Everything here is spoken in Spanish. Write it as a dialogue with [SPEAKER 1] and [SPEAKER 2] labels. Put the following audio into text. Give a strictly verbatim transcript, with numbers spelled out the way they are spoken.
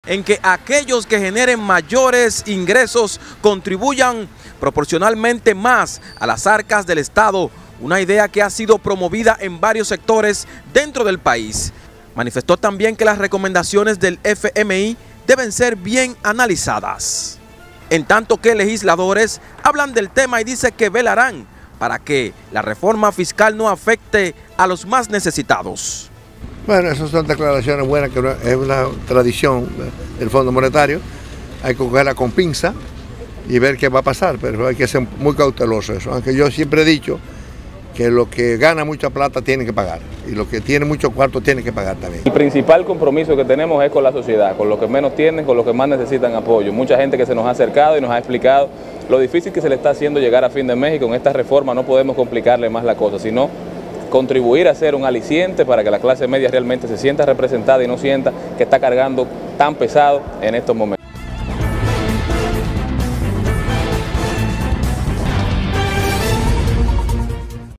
[SPEAKER 1] en que aquellos que generen mayores ingresos contribuyan proporcionalmente más a las arcas del Estado, una idea que ha sido promovida en varios sectores dentro del país. Manifestó también que las recomendaciones del F M I deben ser bien analizadas. En tanto que legisladores hablan del tema y dice que velarán para que la reforma fiscal no afecte a los más necesitados.
[SPEAKER 2] Bueno, esas son declaraciones buenas, que es una tradición del Fondo Monetario. Hay que cogerla con pinza y ver qué va a pasar, pero hay que ser muy cauteloso eso. Aunque yo siempre he dicho que lo que gana mucha plata tiene que pagar y lo que tiene mucho cuarto tiene que pagar también.
[SPEAKER 3] El principal compromiso que tenemos es con la sociedad, con los que menos tienen, con los que más necesitan apoyo. Mucha gente que se nos ha acercado y nos ha explicado lo difícil que se le está haciendo llegar a fin de mes, y con esta reforma no podemos complicarle más la cosa, sino contribuir a ser un aliciente para que la clase media realmente se sienta representada y no sienta que está cargando tan pesado en estos momentos.